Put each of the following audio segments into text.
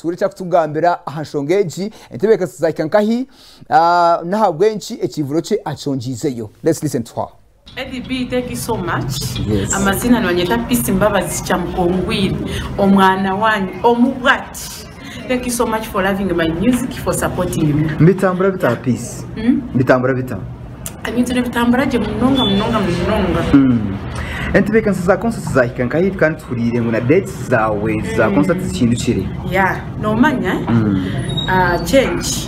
turecha kutugambira ahashongeji entebeka zayikankahi nahabwenchi ekivuro che achonjizeyo. Let's listen to her. EDB, thank you so much. Yes. Amazina nwanyeta Peace Mbabazi Chamkongwiri omwana wanyu omubwati. Thank you so much for loving my music, for supporting me. Mbitambura bita Peace. Mbitambura bita. Anyitire bitambura je munonga. Entebeka nsiza concert zayikankahi kandi turire ngo na dates zawe za concert zikindukire. Yeah, no manya. Change.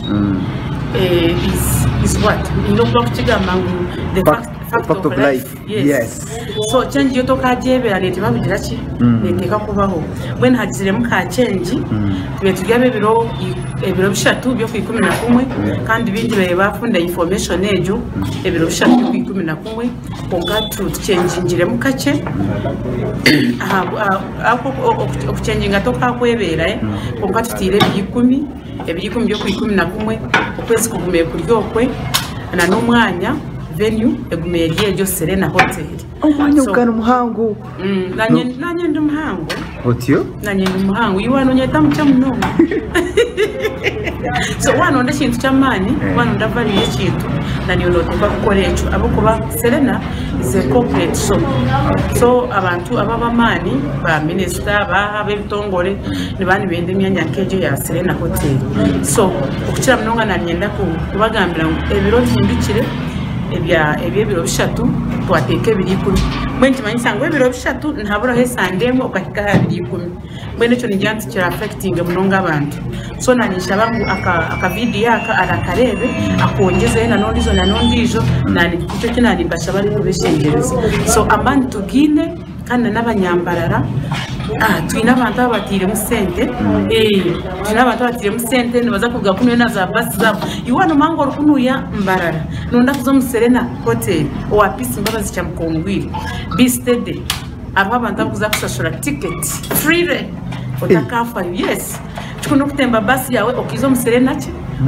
Is what? You know, block chigamangu the fact of life. Yes. So change yoto kajebera leti babigira ki neteka kubaho when hagizire muka change twe tugabe ebiro bishatu byo ku 11 kandi bindi baye bafunda information ejo ebiro bishatu ku 11 konga truth change ngire mukache ako change ngatoka kwebera konga tutire 10 ebiri byo ku 11 okwezi kugume kuryokwe na n'umwanya venue egumeriye jo Serena Hotel. Omwanya ukana muhango. Nanye ndi muhango. Otyo? Nanye ndi muhango. Iwano nyeta mucha muno. So wano nda kintu chamani, wano nda vali yekintu nani unotemba kukolecho abukuba Serena is a corporate shop. So abantu ababamani ba minister ba abitongole ni bani bende myanya keje ya Serena Hotel. So okukira munonga nanyenda kubagambira ebiro byindukire ebyo bishatu twateke 10 mwenje manyisango ebiro bishatu ntabura hesandemo ukahika 10 mwene cyo nijyanti kira affecting munonga abantu so nanisha bangu aka video aka arakarebe akongeze na nondizo nani cyo kinani mbasha bari kubeshengereza so abantu gine kandi n'abanyambarara twina abantu abatire mu sente twina abantu abatire mu sente nibaza kuvuga kumwe na za bus zabo iwano mango rukunuya mbarara nunda kuzo mu Serena Hotel wa Peace Mbabazi Chamkongwiri bistede abantu abuza kusashura ticket free utakafa yes tukuno kutemba bus yawe okizo mu Serena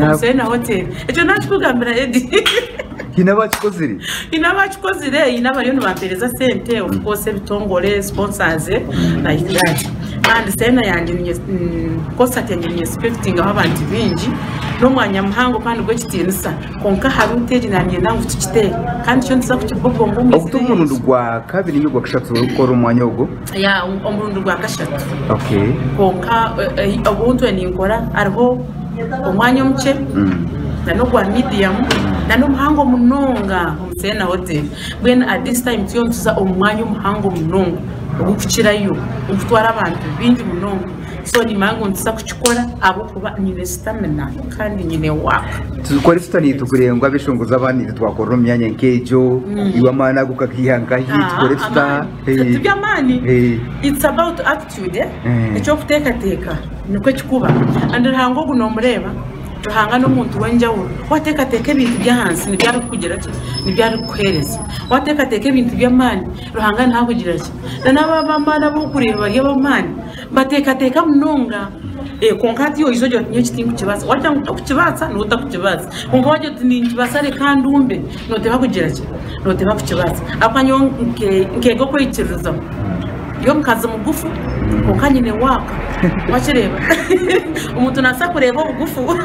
Hotel ejo nakugambira Edi inabachikozire inabariyo nibampereza sente of course bitongole sponsors like that and Serena yandi concert yandi expecting abantu bingi no mwanya muhango kandi gwe kitinisa konka haruteje nanye nawe tukite kandi cyo nza kukibogo ngo okuto umuntu rwa kabiri nyugwa kashatu ukora umwanya ugo ya umuntu rwa kashatu okay konka ubuntu ni ngora ariho umwanya muke no kwa medium na no muhango munonga Serena Hotel when at this time tuyontuza umwanya umuhango munonga ukukirayo ukutwara abantu bingi munonga so ni mango ntisa kuchikora abo kuba nyine stamina kandi nyine waka tuzukora tutani tukurengwa bishongoza abandi twakora umyanya nkejo iwamana gukakihanka hitwore tuta tubyamani it's about attitude icyo kuteka niko kikuba and hango gunomureba tuhanga n'umuntu wenjawo wateka teke ibintu byahansi nibyari kugera cyo nibyari kuhereza wateka teke ibintu by'amani ruhanga nta kugira cyo n'abamana bo kureba y'abamani bateka munonga konkati yo izo nyo kitingu kibaza wajya kukibaza nuta kukibaza ngo wajya tininkibaza re kandi umbe noteba kugira cyo noteba kukibaza apanyo nkego ko ikiruza yo mkaza mugufu kokanyine waka wachireba umuntu nasa kureba ugufu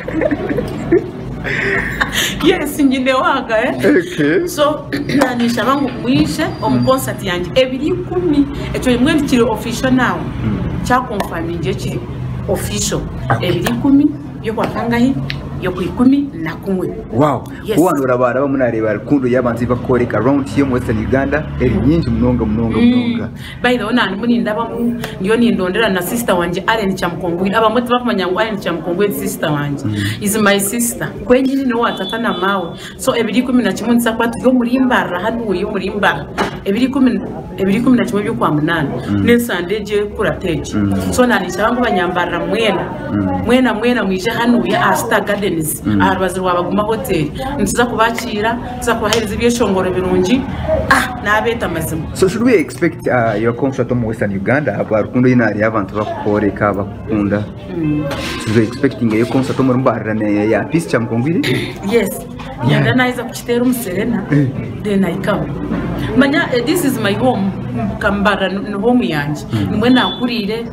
yes nyine waka okay so nanisha bangu mwishe concert yanje ebiri 10 echo imwe kiri official now cha confirm nje kiri official ebiri 10 yo kwakangahi yo ku 11 wow uwantu urabara bamunareba rukundo yabanzi bakoreka around here mu Western Uganda eri nyinji munonga by the way nani muninda bamu ndiyo nindondera na sister wanje Allen Chamkongwiri abamuti bakumanya ngo Allen Chamkongwiri sister wanje is my sister kwenyini no watatana mawe so ebiri 11 nsa kwatu yo murimbara hanu yo murimbara ebiri 11 byo kwa munana nesandeje kurateje so nani cyangwa banyambara mwena mwije hanu ya Asta Gardens ahabazi wabaguma hotel ntiza kubakira ntiza kubahereza ibyeshongoro birungi nabeta mazima. So should we expect your concert in Western Uganda abarukundo inari abantu bakoreka bakunda should we expecting your concert mu mbarane ya Peace Chamkongwiri? Yes yanda naiza kuchitera mu Serena then I come manya this is my home kambara home yanje nimwe nakurire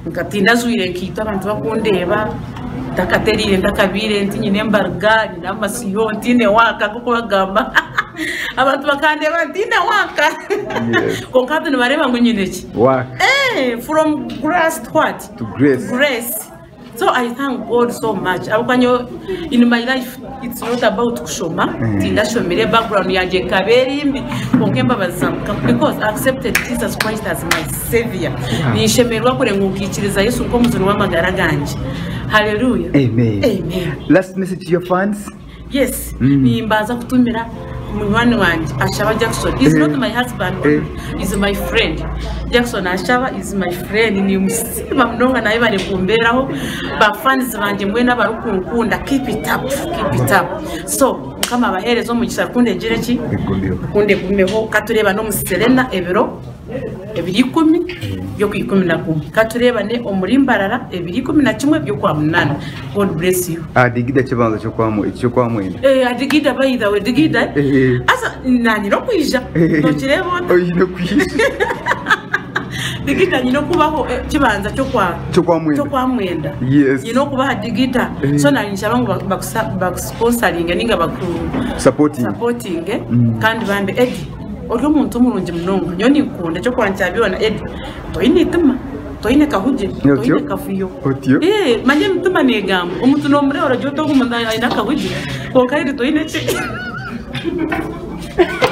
ngatinda zuire nkita abantu bakundeba takaterire ndakabire nti nyine mbarga n'amasiyo ntine waka kuko bagamba abantu bakandeba ntine waka konkatu ni bareba ngo nyine ki waka from grass to what to grace. So I thank God so much. In my life, it's not about kushoma. Tindashomere background yanje kaberimbi onkemba bazamka because I accepted Jesus Christ as my savior. Nishemerwa kure ngukikiriza Yesu ko muzuru w'amagara ganje. Hallelujah. Amen. Last message to your fans. Yes. Nimbaza kutumira Mwani wanje Ashaba Jackson is not my husband, is my friend. Jackson Ashaba is my friend. Ni musima mnonga na iba nikumberaho ba fans banje mwena barukunkunda. Keep it up. So kama abaherezo mu gisakunde jireki kunde kumeho katureba no muserena ebiro 210 yo ku11 katureba ne omurimbarara 211 byo kwa munana. God bless you. Adigida kibanza cyo kwa mwenda adigida by the way digida asa nani no kwija no kirebo no kwija digida nyino kubaho kibanza cyo kwa mwenda yes nyino kubaha digida so nani nshabangu bakusponsoringa ninga baku supporting kandi bambe edi Ojo muntu mulungi mnongo nyoni nkunda cyo kwancyabiona edi toine kahuje toine kafuyo manje mutuma negambo umuntu no muri orajyo to kumunda ina kahuje ko kairi toine